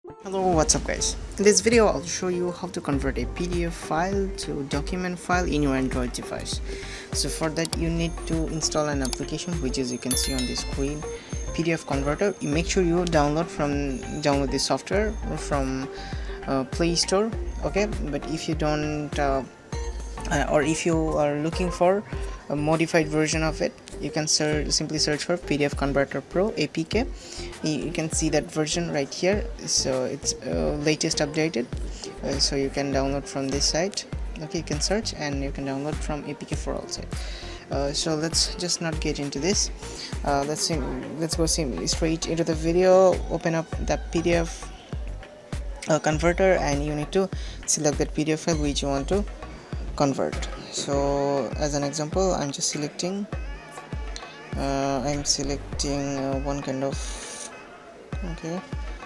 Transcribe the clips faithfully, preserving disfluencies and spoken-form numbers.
Hello, what's up guys? In this video I'll show you how to convert a P D F file to document file in your Android device. So for that you need to install an application which is you can see on the screen, P D F converter. You make sure you download from download the software from uh, Play Store, okay? But if you don't uh, uh, or if you are looking for a modified version of it, you can search simply search for P D F Converter Pro A P K. You can see that version right here, so it's uh, latest updated, uh, so you can download from this site. Okay, you can search and you can download from A P K for all site. Uh, so let's just not get into this. Uh, let's see, let's go simply straight into the video. Open up the P D F uh, converter and you need to select that P D F file which you want to convert. So as an example, I'm just selecting uh, I'm selecting uh, one kind of okay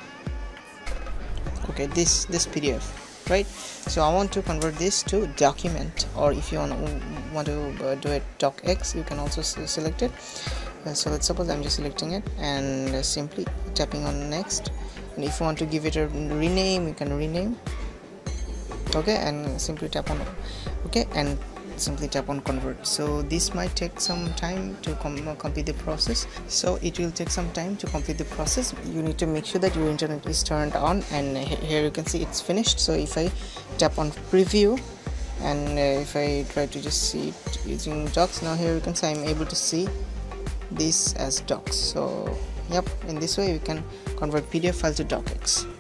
okay this this P D F, right? So I want to convert this to document, or if you want to, want to uh, do it docx, you can also select it. Uh, so let's suppose I'm just selecting it and uh, simply tapping on next, and if you want to give it a rename, you can rename, okay, and simply tap on okay and simply tap on convert. So this might take some time to com complete the process, so it will take some time to complete the process. You need to make sure that your internet is turned on, and here you can see it's finished. So if I tap on preview and uh, if I try to just see it using docs, now here you can see I'm able to see this as docs. So yep, in this way you can convert P D F file to docx.